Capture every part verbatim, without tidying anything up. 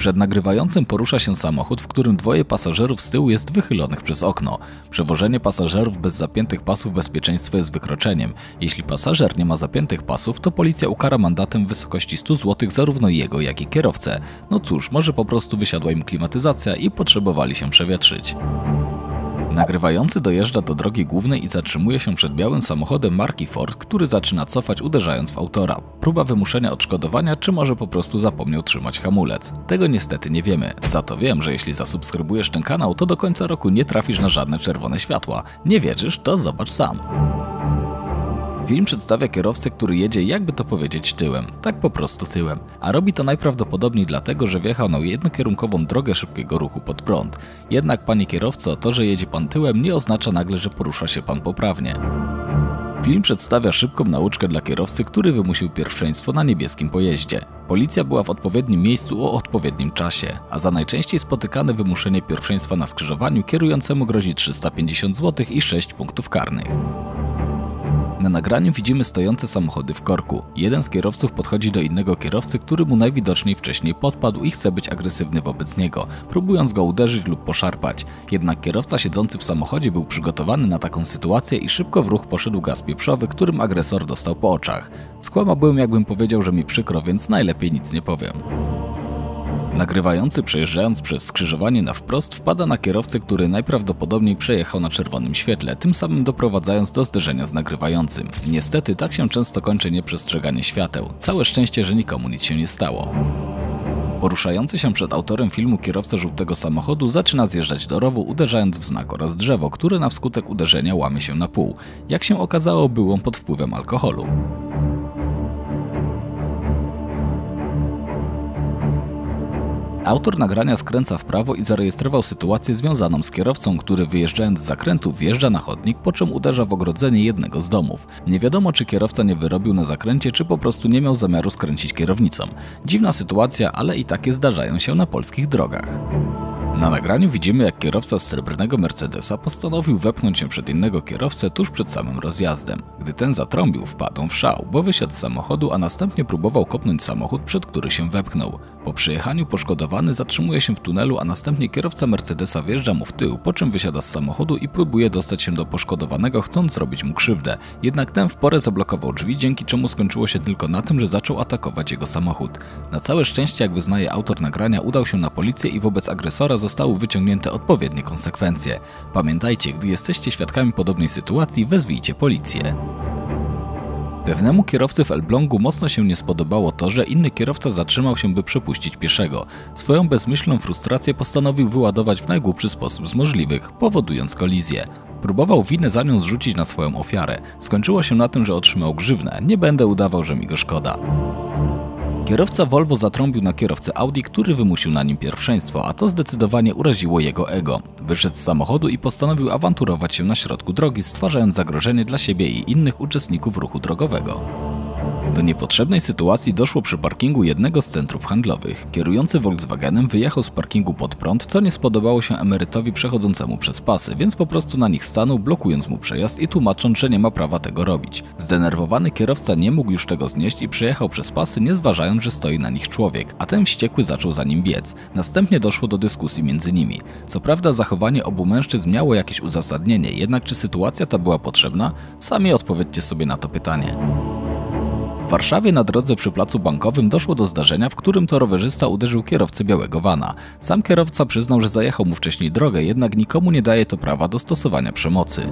Przed nagrywającym porusza się samochód, w którym dwoje pasażerów z tyłu jest wychylonych przez okno. Przewożenie pasażerów bez zapiętych pasów bezpieczeństwa jest wykroczeniem. Jeśli pasażer nie ma zapiętych pasów, to policja ukara mandatem w wysokości stu złotych zarówno jego, jak i kierowcę. No cóż, może po prostu wysiadła im klimatyzacja i potrzebowali się przewietrzyć. Nagrywający dojeżdża do drogi głównej i zatrzymuje się przed białym samochodem marki Ford, który zaczyna cofać, uderzając w autora. Próba wymuszenia odszkodowania, czy może po prostu zapomniał trzymać hamulec? Tego niestety nie wiemy. Za to wiem, że jeśli zasubskrybujesz ten kanał, to do końca roku nie trafisz na żadne czerwone światła. Nie wierzysz? To zobacz sam. Film przedstawia kierowcę, który jedzie, jakby to powiedzieć, tyłem. Tak po prostu tyłem. A robi to najprawdopodobniej dlatego, że wjechał na jednokierunkową drogę szybkiego ruchu pod prąd. Jednak, panie kierowco, to, że jedzie pan tyłem, nie oznacza nagle, że porusza się pan poprawnie. Film przedstawia szybką nauczkę dla kierowcy, który wymusił pierwszeństwo na niebieskim pojeździe. Policja była w odpowiednim miejscu o odpowiednim czasie, a za najczęściej spotykane wymuszenie pierwszeństwa na skrzyżowaniu kierującemu grozi trzysta pięćdziesiąt złotych i sześć punktów karnych. Na nagraniu widzimy stojące samochody w korku. Jeden z kierowców podchodzi do innego kierowcy, który mu najwidoczniej wcześniej podpadł i chce być agresywny wobec niego, próbując go uderzyć lub poszarpać. Jednak kierowca siedzący w samochodzie był przygotowany na taką sytuację i szybko w ruch poszedł gaz pieprzowy, którym agresor dostał po oczach. Skłamałbym, jakbym powiedział, że mi przykro, więc najlepiej nic nie powiem. Nagrywający, przejeżdżając przez skrzyżowanie na wprost, wpada na kierowcę, który najprawdopodobniej przejechał na czerwonym świetle, tym samym doprowadzając do zderzenia z nagrywającym. Niestety tak się często kończy nieprzestrzeganie świateł. Całe szczęście, że nikomu nic się nie stało. Poruszający się przed autorem filmu kierowca żółtego samochodu zaczyna zjeżdżać do rowu, uderzając w znak oraz drzewo, które na wskutek uderzenia łamie się na pół. Jak się okazało, był on pod wpływem alkoholu. Autor nagrania skręca w prawo i zarejestrował sytuację związaną z kierowcą, który wyjeżdżając z zakrętu wjeżdża na chodnik, po czym uderza w ogrodzenie jednego z domów. Nie wiadomo, czy kierowca nie wyrobił na zakręcie, czy po prostu nie miał zamiaru skręcić kierownicą. Dziwna sytuacja, ale i takie zdarzają się na polskich drogach. Na nagraniu widzimy, jak kierowca z srebrnego Mercedesa postanowił wepchnąć się przed innego kierowcę tuż przed samym rozjazdem. Gdy ten zatrąbił, wpadł w szał, bo wysiadł z samochodu, a następnie próbował kopnąć samochód, przed który się wepchnął. Po przyjechaniu poszkodowany zatrzymuje się w tunelu, a następnie kierowca Mercedesa wjeżdża mu w tył, po czym wysiada z samochodu i próbuje dostać się do poszkodowanego, chcąc zrobić mu krzywdę. Jednak ten w porę zablokował drzwi, dzięki czemu skończyło się tylko na tym, że zaczął atakować jego samochód. Na całe szczęście, jak wyznaje autor nagrania, udał się na policję i wobec agresora zostały wyciągnięte odpowiednie konsekwencje. Pamiętajcie, gdy jesteście świadkami podobnej sytuacji, wezwijcie policję. Pewnemu kierowcy w Elblągu mocno się nie spodobało to, że inny kierowca zatrzymał się, by przepuścić pieszego. Swoją bezmyślną frustrację postanowił wyładować w najgłupszy sposób z możliwych, powodując kolizję. Próbował winę za nią zrzucić na swoją ofiarę. Skończyło się na tym, że otrzymał grzywnę. Nie będę udawał, że mi go szkoda. Kierowca Volvo zatrąbił na kierowcę Audi, który wymusił na nim pierwszeństwo, a to zdecydowanie uraziło jego ego. Wyszedł z samochodu i postanowił awanturować się na środku drogi, stwarzając zagrożenie dla siebie i innych uczestników ruchu drogowego. Do niepotrzebnej sytuacji doszło przy parkingu jednego z centrów handlowych. Kierujący Volkswagenem wyjechał z parkingu pod prąd, co nie spodobało się emerytowi przechodzącemu przez pasy, więc po prostu na nich stanął, blokując mu przejazd i tłumacząc, że nie ma prawa tego robić. Zdenerwowany kierowca nie mógł już tego znieść i przejechał przez pasy, nie zważając, że stoi na nich człowiek, a ten wściekły zaczął za nim biec. Następnie doszło do dyskusji między nimi. Co prawda zachowanie obu mężczyzn miało jakieś uzasadnienie, jednak czy sytuacja ta była potrzebna? Sami odpowiedzcie sobie na to pytanie. W Warszawie na drodze przy placu Bankowym doszło do zdarzenia, w którym to rowerzysta uderzył kierowcę białego vana. Sam kierowca przyznał, że zajechał mu wcześniej drogę, jednak nikomu nie daje to prawa do stosowania przemocy.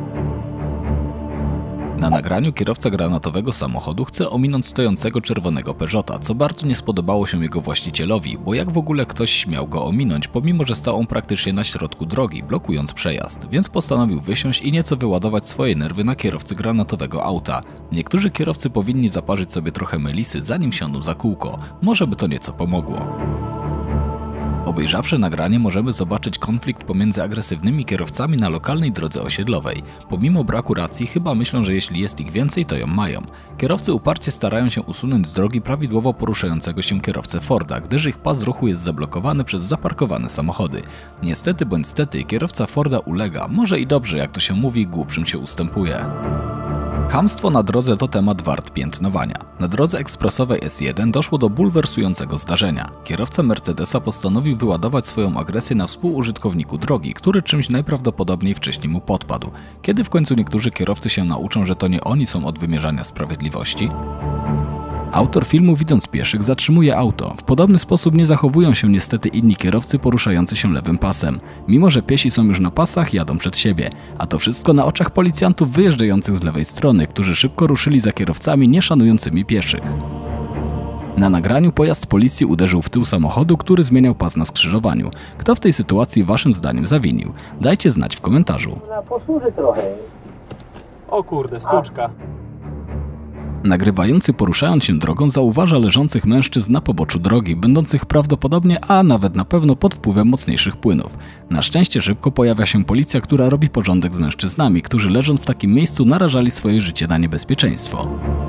Na nagraniu kierowca granatowego samochodu chce ominąć stojącego czerwonego Peugeota, co bardzo nie spodobało się jego właścicielowi, bo jak w ogóle ktoś śmiał go ominąć, pomimo że stał on praktycznie na środku drogi, blokując przejazd, więc postanowił wysiąść i nieco wyładować swoje nerwy na kierowcy granatowego auta. Niektórzy kierowcy powinni zaparzyć sobie trochę melisy, zanim siądą za kółko, może by to nieco pomogło. Obejrzawszy nagranie, możemy zobaczyć konflikt pomiędzy agresywnymi kierowcami na lokalnej drodze osiedlowej. Pomimo braku racji, chyba myślą, że jeśli jest ich więcej, to ją mają. Kierowcy uparcie starają się usunąć z drogi prawidłowo poruszającego się kierowcę Forda, gdyż ich pas ruchu jest zablokowany przez zaparkowane samochody. Niestety bądź stety, kierowca Forda ulega, może i dobrze, jak to się mówi, głupszym się ustępuje. Chamstwo na drodze to temat wart piętnowania. Na drodze ekspresowej S jeden doszło do bulwersującego zdarzenia. Kierowca Mercedesa postanowił wyładować swoją agresję na współużytkowniku drogi, który czymś najprawdopodobniej wcześniej mu podpadł. Kiedy w końcu niektórzy kierowcy się nauczą, że to nie oni są od wymierzania sprawiedliwości? Autor filmu, widząc pieszych, zatrzymuje auto. W podobny sposób nie zachowują się niestety inni kierowcy poruszający się lewym pasem. Mimo że piesi są już na pasach, jadą przed siebie. A to wszystko na oczach policjantów wyjeżdżających z lewej strony, którzy szybko ruszyli za kierowcami nie szanującymi pieszych. Na nagraniu pojazd policji uderzył w tył samochodu, który zmieniał pas na skrzyżowaniu. Kto w tej sytuacji waszym zdaniem zawinił? Dajcie znać w komentarzu. Posłuży trochę. O kurde, sztuczka. Nagrywający, poruszając się drogą, zauważa leżących mężczyzn na poboczu drogi, będących prawdopodobnie, a nawet na pewno pod wpływem mocniejszych płynów. Na szczęście szybko pojawia się policja, która robi porządek z mężczyznami, którzy leżąc w takim miejscu narażali swoje życie na niebezpieczeństwo.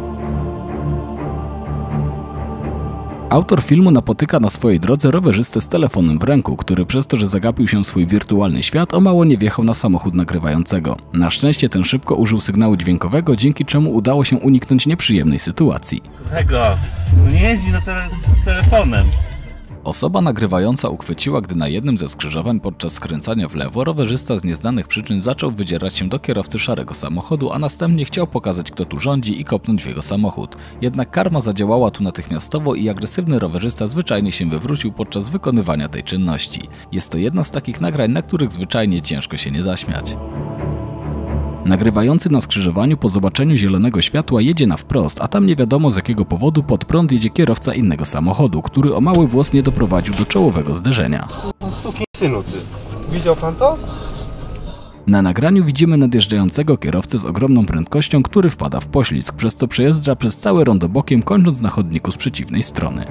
Autor filmu napotyka na swojej drodze rowerzystę z telefonem w ręku, który przez to, że zagapił się w swój wirtualny świat, o mało nie wjechał na samochód nagrywającego. Na szczęście ten szybko użył sygnału dźwiękowego, dzięki czemu udało się uniknąć nieprzyjemnej sytuacji. Tego, no nie jeździ na tele z telefonem. Osoba nagrywająca uchwyciła, gdy na jednym ze skrzyżowań podczas skręcania w lewo rowerzysta z nieznanych przyczyn zaczął wydzierać się do kierowcy szarego samochodu, a następnie chciał pokazać, kto tu rządzi i kopnąć w jego samochód. Jednak karma zadziałała tu natychmiastowo i agresywny rowerzysta zwyczajnie się wywrócił podczas wykonywania tej czynności. Jest to jedno z takich nagrań, na których zwyczajnie ciężko się nie zaśmiać. Nagrywający na skrzyżowaniu po zobaczeniu zielonego światła jedzie na wprost, a tam nie wiadomo z jakiego powodu pod prąd jedzie kierowca innego samochodu, który o mały włos nie doprowadził do czołowego zderzenia. Sukinsynu ty. Widział pan to? Na nagraniu widzimy nadjeżdżającego kierowcę z ogromną prędkością, który wpada w poślizg, przez co przejeżdża przez całe rondo bokiem, kończąc na chodniku z przeciwnej strony.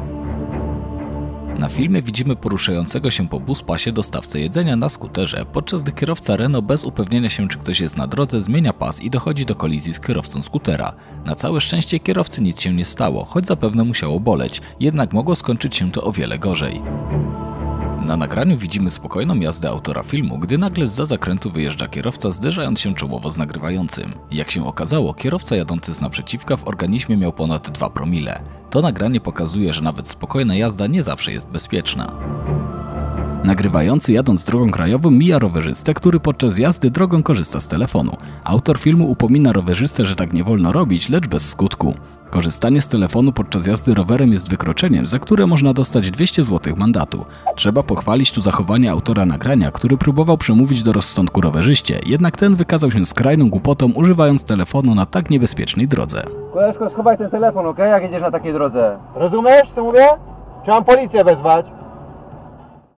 Na filmie widzimy poruszającego się po buspasie dostawcę jedzenia na skuterze, podczas gdy kierowca Renault bez upewnienia się, czy ktoś jest na drodze, zmienia pas i dochodzi do kolizji z kierowcą skutera. Na całe szczęście kierowcy nic się nie stało, choć zapewne musiało boleć, jednak mogło skończyć się to o wiele gorzej. Na nagraniu widzimy spokojną jazdę autora filmu, gdy nagle zza zakrętu wyjeżdża kierowca, zderzając się czołowo z nagrywającym. Jak się okazało, kierowca jadący z naprzeciwka w organizmie miał ponad dwa promile. To nagranie pokazuje, że nawet spokojna jazda nie zawsze jest bezpieczna. Nagrywający, jadąc drogą krajową, mija rowerzystę, który podczas jazdy drogą korzysta z telefonu. Autor filmu upomina rowerzystę, że tak nie wolno robić, lecz bez skutku. Korzystanie z telefonu podczas jazdy rowerem jest wykroczeniem, za które można dostać dwieście złotych mandatu. Trzeba pochwalić tu zachowanie autora nagrania, który próbował przemówić do rozsądku rowerzyście, jednak ten wykazał się skrajną głupotą, używając telefonu na tak niebezpiecznej drodze. Koleżko, schowaj ten telefon, okej? Jak jedziesz na takiej drodze. Rozumiesz, co mówię? Czy mam policję wezwać?